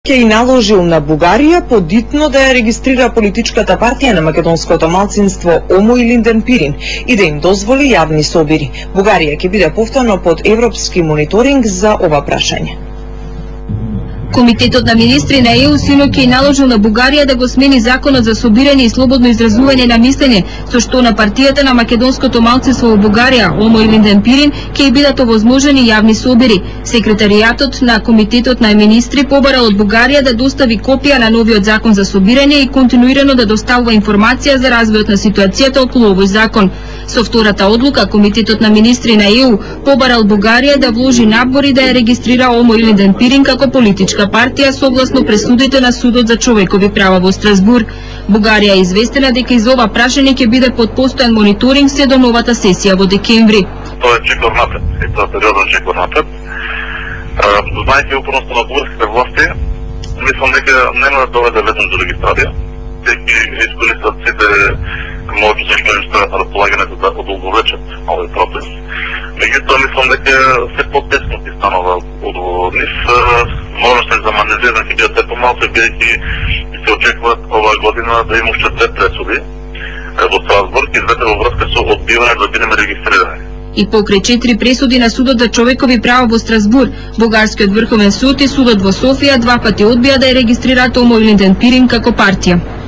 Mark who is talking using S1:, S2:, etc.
S1: Ќе и наложил на Бугарија подитно да ја регистрира политичката партија на македонското малцинство Омо и Линден Пирин и да им дозволи јавни собири. Бугарија ќе биде повторно под европски мониторинг за ова прашање.
S2: Комитетот на министри на ЕУ синоќ ќе наложил на Бугарија да го смени законот за собирање и слободно изразување на мислење, со што на партијата на македонското малцинство во Бугарија, Омо и Линден Пирин, ќе бидат овозможени јавни собири. Секретаријатот на Комитетот на министри побарал од Бугарија да достави копија на новиот закон за собирање и континуирано да доставува информација за развојот на ситуацијата околу овој закон. Со втората одлука, Комитетот на министри на ЕУ побарал Бугарија да вложи напори да ја регистрира Омо и Линден Пирин како политичка партија согласно пресудите на Судот за човекови права во Страсбург. Бугарија е известена дека из ова прашање ќе биде под постојан мониторинг се до новата сесија во декември.
S3: Тоа е чекор напред, и тоа е сериозен чекор напред. Знаејќи упорноста на бугарските власти, мислам дека нема да доведе веднаш до регистрација, дека искористат сите можности што им стојат на располагање да одолговечат овој процес. Меѓутоа, мислам дека се по-тесно ќе станува од нив. Можности за маневрирање ќе бидат се помалку, бидејќи се очекуваат оваа година да има уште 2 пресуди во Страсбург и двете во врска со одбивање да бидеме регистрирани.
S2: И покрај 4 пресуди на Судот за човекови права во Страсбург, Бугарскиот врховен суд и Судот во Софија 2 пати одбија да ја регистрираат Омо и Линден Пирин како партија.